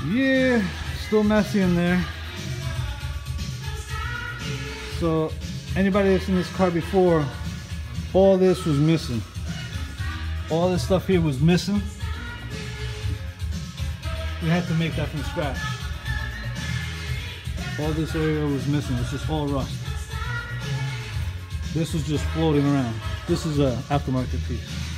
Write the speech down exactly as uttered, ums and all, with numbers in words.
Yeah, still messy in there. So anybody that's in this car before, all this was missing. All this stuff here was missing. We had to make that from scratch. All this area was missing. It's just all rust. This was just floating around. This is a aftermarket piece.